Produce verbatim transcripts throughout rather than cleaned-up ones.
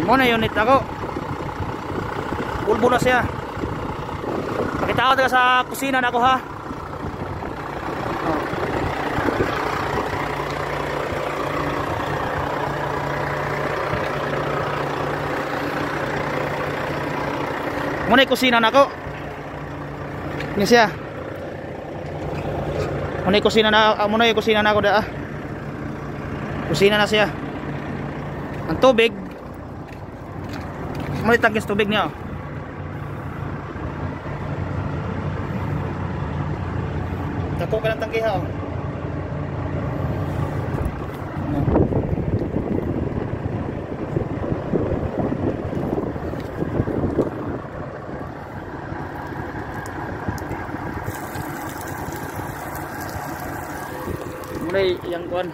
Muna unit ako. Volvo na siya. Pakita ko taga sa kusina na ako ha. Muna yung kusina na ako. Ini siya. Muna yung kusina na, uh, muna yung kusina na ako da ah. Kusina na siya. Ang tubig. Muna yung tangkis tubig niya. Tapo ka ng tangki ha. Oh. Mulai yang kuan.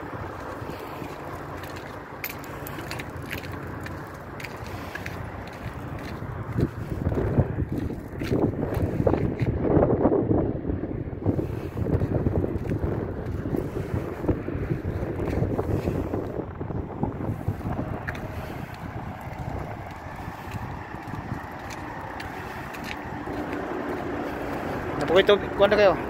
Napo ito kuan na kayo.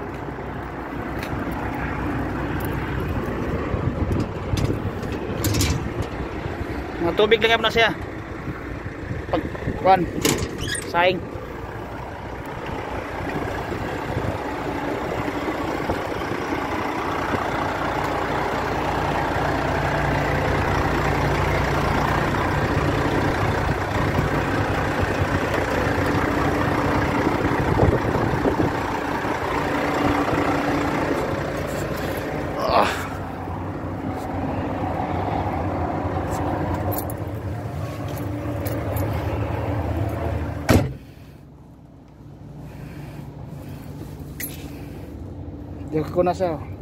Mga tubig lang na siya. Pag kuan saing. Diyo ko na siya.